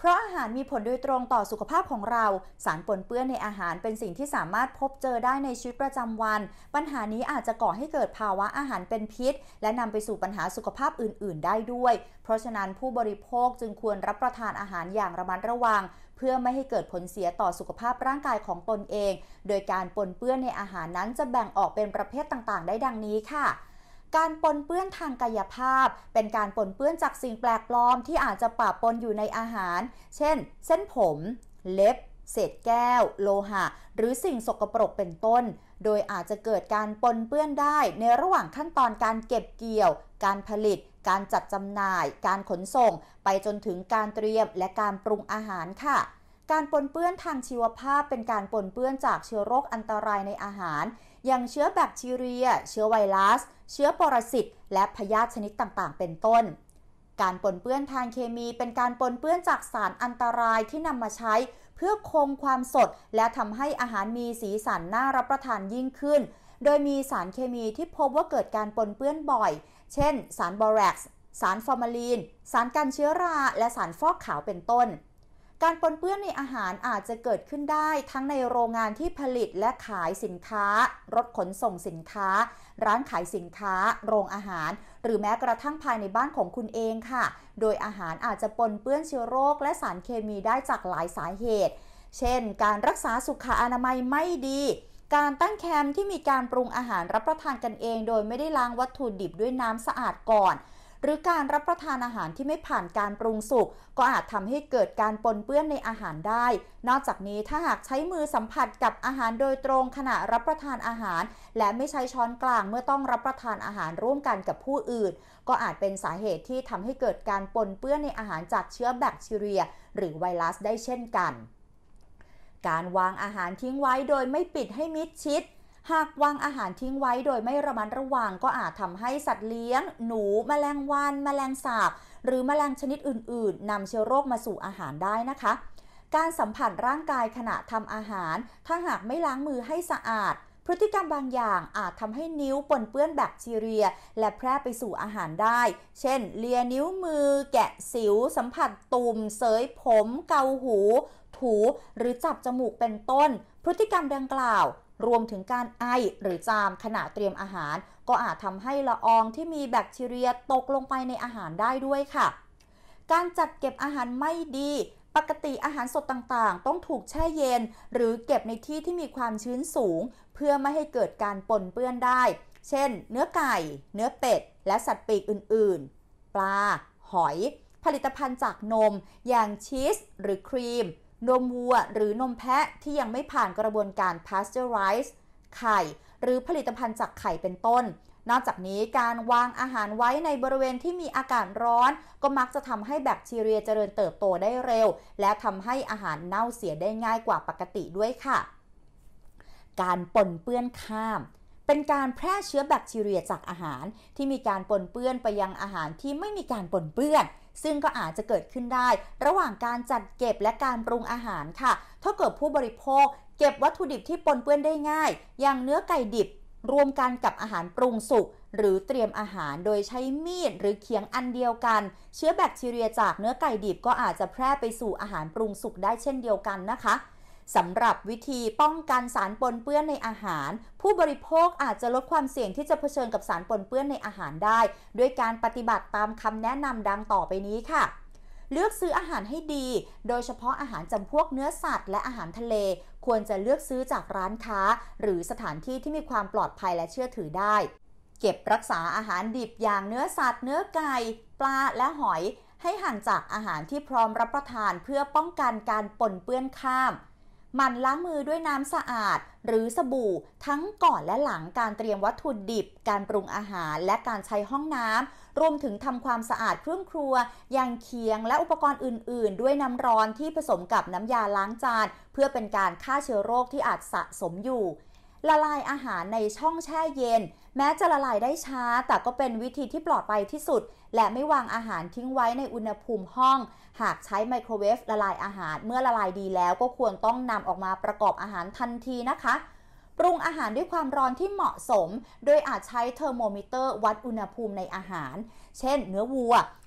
เพราะอาหารมีผลโดยตรงต่อสุขภาพของเราสารปนเปื้อนในอาหารเป็นสิ่งที่สามารถพบเจอได้ในชีวิตประจำวันปัญหานี้อาจจะก่อให้เกิดภาวะอาหารเป็นพิษและนำไปสู่ปัญหาสุขภาพอื่นๆได้ด้วยเพราะฉะนั้นผู้บริโภคจึงควรรับประทานอาหารอย่างระมัดระวังเพื่อไม่ให้เกิดผลเสียต่อสุขภาพร่างกายของตนเองโดยการปนเปื้อนในอาหารนั้นจะแบ่งออกเป็นประเภทต่างๆได้ดังนี้ค่ะการปนเปื้อนทางกายภาพเป็นการปนเปื้อนจากสิ่งแปลกปลอมที่อาจจะปะปนอยู่ในอาหารเช่นเส้นผมเล็บเศษแก้วโลหะหรือสิ่งสกปรกเป็นต้นโดยอาจจะเกิดการปนเปื้อนได้ในระหว่างขั้นตอนการเก็บเกี่ยวการผลิตการจัดจำหน่ายการขนส่งไปจนถึงการเตรียมและการปรุงอาหารค่ะการปนเปื้อนทางชีวภาพเป็นการปนเปื้อนจากเชื้อโรคอันตรายในอาหารอย่างเชื้อแบคทีเรียเชื้อไวรัสเชื้อปรสิตและพยาธิชนิดต่างๆเป็นต้นการปนเปื้อนทางเคมีเป็นการปนเปื้อนจากสารอันตรายที่นำมาใช้เพื่อคงความสดและทำให้อาหารมีสีสันน่ารับประทานยิ่งขึ้นโดยมีสารเคมีที่พบว่าเกิดการปนเปื้อนบ่อยเช่นสารบอแร็กซ์สารฟอร์มาลีนสารกันเชื้อราและสารฟอกขาวเป็นต้นการปนเปื้อนในอาหารอาจจะเกิดขึ้นได้ทั้งในโรงงานที่ผลิตและขายสินค้ารถขนส่งสินค้าร้านขายสินค้าโรงอาหารหรือแม้กระทั่งภายในบ้านของคุณเองค่ะโดยอาหารอาจจะปนเปื้อนเชื้อโรคและสารเคมีได้จากหลายสาเหตุเช่นการรักษาสุขอนามัยไม่ดีการตั้งแคมป์ที่มีการปรุงอาหารรับประทานกันเองโดยไม่ได้ล้างวัตถุดิบด้วยน้ำสะอาดก่อนหรือการรับประทานอาหารที่ไม่ผ่านการปรุงสุกก็อาจทำให้เกิดการปนเปื้อนในอาหารได้นอกจากนี้ถ้าหากใช้มือสัมผัสกับอาหารโดยตรงขณะรับประทานอาหารและไม่ใช้ช้อนกลางเมื่อต้องรับประทานอาหารร่วมกันกับผู้อื่นก็อาจเป็นสาเหตุที่ทำให้เกิดการปนเปื้อนในอาหารจากเชื้อแบคทีเรียหรือไวรัสได้เช่นกันการวางอาหารทิ้งไว้โดยไม่ปิดให้มิดชิดหากวางอาหารทิ้งไว้โดยไม่ระมัดระวังก็อาจทำให้สัตว์เลี้ยงหนูแมลงวันแมลงสาบหรือแมลงชนิดอื่นๆนำเชื้อโรคมาสู่อาหารได้นะคะการสัมผัสร่างกายขณะทำอาหารถ้าหากไม่ล้างมือให้สะอาดพฤติกรรมบางอย่างอาจทำให้นิ้วปนเปื้อนแบคทีเรียและแพร่ไปสู่อาหารได้เช่นเลียนิ้วมือแกะสิวสัมผัสตุ่มเสยผมเกาหูถูหรือจับจมูกเป็นต้นพฤติกรรมดังกล่าวรวมถึงการไอหรือจามขณะเตรียมอาหารก็อาจทำให้ละอองที่มีแบคทีเรียตกลงไปในอาหารได้ด้วยค่ะการจัดเก็บอาหารไม่ดีปกติอาหารสดต่างๆต้องถูกแช่เย็นหรือเก็บในที่ที่มีความชื้นสูงเพื่อไม่ให้เกิดการปนเปื้อนได้เช่นเนื้อไก่เนื้อเป็ดและสัตว์ปีกอื่นๆปลาหอยผลิตภัณฑ์จากนมอย่างชีสหรือครีมนมวัวหรือนมแพะที่ยังไม่ผ่านกระบวนการ Pasteurize ไข่หรือผลิตภัณฑ์จากไข่เป็นต้นนอกจากนี้การวางอาหารไว้ในบริเวณที่มีอากาศร้อนก็มักจะทำให้แบคทีเรียเจริญเติบโตได้เร็วและทำให้อาหารเน่าเสียได้ง่ายกว่าปกติด้วยค่ะการปนเปื้อนข้ามเป็นการแพร่เชื้อแบคทีเรียจากอาหารที่มีการปนเปื้อนไปยังอาหารที่ไม่มีการปนเปื้อนซึ่งก็อาจจะเกิดขึ้นได้ระหว่างการจัดเก็บและการปรุงอาหารค่ะถ้าเกิดผู้บริโภคเก็บวัตถุดิบที่ปนเปื้อนได้ง่ายอย่างเนื้อไก่ดิบรวมกันกับอาหารปรุงสุกหรือเตรียมอาหารโดยใช้มีดหรือเขียงอันเดียวกันเชื้อแบคทีเรียจากเนื้อไก่ดิบก็อาจจะแพร่ไปสู่อาหารปรุงสุกได้เช่นเดียวกันนะคะสำหรับวิธีป้องกันสารปนเปื้อนในอาหารผู้บริโภคอาจจะลดความเสี่ยงที่จะเผชิญกับสารปนเปื้อนในอาหารได้ด้วยการปฏิบัติตามคำแนะนำดังต่อไปนี้ค่ะเลือกซื้ออาหารให้ดีโดยเฉพาะอาหารจำพวกเนื้อสัตว์และอาหารทะเลควรจะเลือกซื้อจากร้านค้าหรือสถานที่ที่มีความปลอดภัยและเชื่อถือได้เก็บรักษาอาหารดิบอย่างเนื้อสัตว์เนื้อไก่ปลาและหอยให้ห่างจากอาหารที่พร้อมรับประทานเพื่อป้องกันการปนเปื้อนข้ามหมั่นล้างมือด้วยน้ำสะอาดหรือสบู่ทั้งก่อนและหลังการเตรียมวัตถุดิบการปรุงอาหารและการใช้ห้องน้ำรวมถึงทำความสะอาดเครื่องครัวอย่างเขียงและอุปกรณ์อื่นๆด้วยน้ำร้อนที่ผสมกับน้ำยาล้างจานเพื่อเป็นการฆ่าเชื้อโรคที่อาจสะสมอยู่ละลายอาหารในช่องแช่เย็นแม้จะละลายได้ช้าแต่ก็เป็นวิธีที่ปลอดภัยที่สุดและไม่วางอาหารทิ้งไว้ในอุณหภูมิห้องหากใช้ไมโครเวฟละลายอาหารเมื่อละลายดีแล้วก็ควรต้องนำออกมาประกอบอาหารทันทีนะคะปรุงอาหารด้วยความร้อนที่เหมาะสมโดยอาจใช้เทอร์โมมิเตอร์วัดอุณหภูมิในอาหารเช่นเนื้อวัว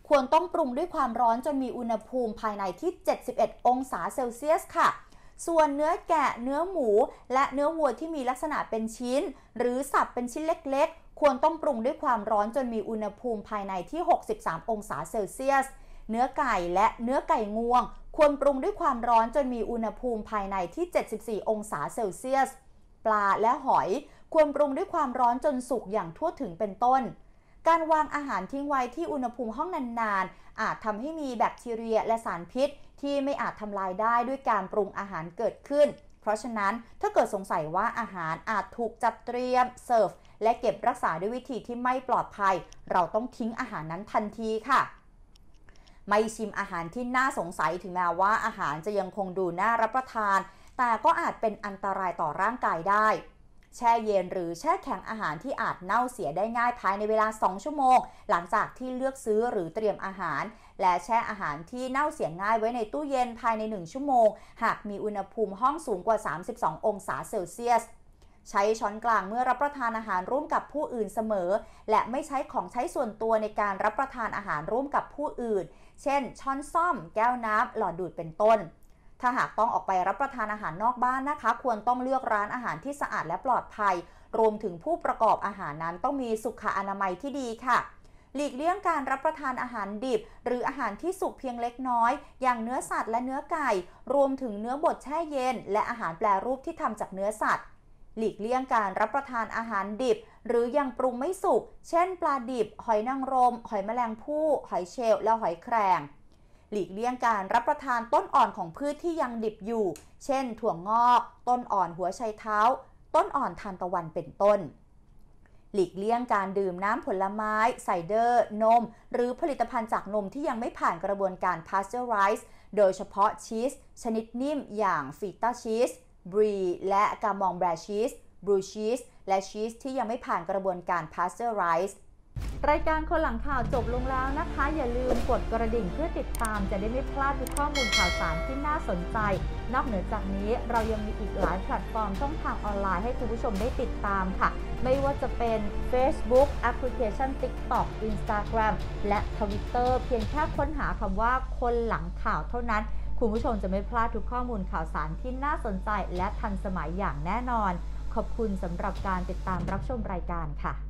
ควรต้องปรุงด้วยความร้อนจนมีอุณหภูมิภายในที่71องศาเซลเซียสค่ะส่วนเนื้อแกะเนื้อหมูและเนื้อวัวที่มีลักษณะเป็นชิ้นหรือสับเป็นชิ้นเล็กๆควรต้องปรุงด้วยความร้อนจนมีอุณหภูมิภายในที่63องศาเซลเซียสเนื้อไก่และเนื้อไก่งวงควรปรุงด้วยความร้อนจนมีอุณหภูมิภายในที่74องศาเซลเซียสปลาและหอยควรปรุงด้วยความร้อนจนสุกอย่างทั่วถึงเป็นต้นการวางอาหารทิ้งไว้ที่อุณหภูมิห้องนานๆอาจทำให้มีแบคทีเรียและสารพิษที่ไม่อาจทำลายได้ด้วยการปรุงอาหารเกิดขึ้นเพราะฉะนั้นถ้าเกิดสงสัยว่าอาหารอาจถูกจัดเตรียมเสิร์ฟและเก็บรักษาด้วยวิธีที่ไม่ปลอดภัยเราต้องทิ้งอาหารนั้นทันทีค่ะไม่ชิมอาหารที่น่าสงสัยถึงแม้ว่าอาหารจะยังคงดูน่ารับประทานแต่ก็อาจเป็นอันตรายต่อร่างกายได้แช่เย็นหรือแช่แข็งอาหารที่อาจเน่าเสียได้ง่ายภายในเวลา2ชั่วโมงหลังจากที่เลือกซื้อหรือเตรียมอาหารและแช่อาหารที่เน่าเสียง่ายไว้ในตู้เย็นภายใน1ชั่วโมงหากมีอุณหภูมิห้องสูงกว่า32องศาเซลเซียสใช้ช้อนกลางเมื่อรับประทานอาหารร่วมกับผู้อื่นเสมอและไม่ใช้ของใช้ส่วนตัวในการรับประทานอาหารร่วมกับผู้อื่นเช่นช้อนส้อมแก้วน้ำหลอดดูดเป็นต้นถ้าหากต้องออกไปรับประทานอาหารนอกบ้านนะคะควรต้องเลือกร้านอาหารที่สะอาดและปลอดภัยรวมถึงผู้ประกอบอาหารนั้นต้องมีสุขอนามัยที่ดีค่ะหลีกเลี่ยงการรับประทานอาหารดิบหรืออาหารที่สุกเพียงเล็กน้อยอย่างเนื้อสัตว์และเนื้อไก่รวมถึงเนื้อบดแช่เย็นและอาหารแปรรูปที่ทำจากเนื้อสัตว์หลีกเลี่ยงการรับประทานอาหารดิบหรือยังปรุงไม่สุกเช่นปลาดิบหอยนางรมหอยแมลงภู่หอยเชลล์และหอยแครงหลีกเลี่ยงการรับประทานต้นอ่อนของพืชที่ยังดิบอยู่เช่นถั่วงอกต้นอ่อนหัวไชเท้าต้นอ่อนทานตะวันเป็นต้นหลีกเลี่ยงการดื่มน้ำผลไม้ไซเดอร์นมหรือผลิตภัณฑ์จากนมที่ยังไม่ผ่านกระบวนการพาสเจอร์ไรซ์โดยเฉพาะชีสชนิดนิ่มอย่างฟีต้าชีสบรีและกามองแบรชีสบรูชีสและชีสที่ยังไม่ผ่านกระบวนการพาสเจอร์ไรซ์รายการคนหลังข่าวจบลงแล้วนะคะอย่าลืมกดกระดิ่งเพื่อติดตามจะได้ไม่พลาดทุกข้อมูลข่าวสารที่น่าสนใจนอกเหนือจากนี้เรายังมีอีกหลายแพลตฟอร์มช่องทางออนไลน์ให้คุณผู้ชมได้ติดตามค่ะไม่ว่าจะเป็น Facebook แอปพลิเคชัน TikTok Instagram และ Twitter เพียงแค่ค้นหาคำว่าคนหลังข่าวเท่านั้นคุณผู้ชมจะไม่พลาดทุกข้อมูลข่าวสารที่น่าสนใจและทันสมัยอย่างแน่นอนขอบคุณสำหรับการติดตามรับชมรายการค่ะ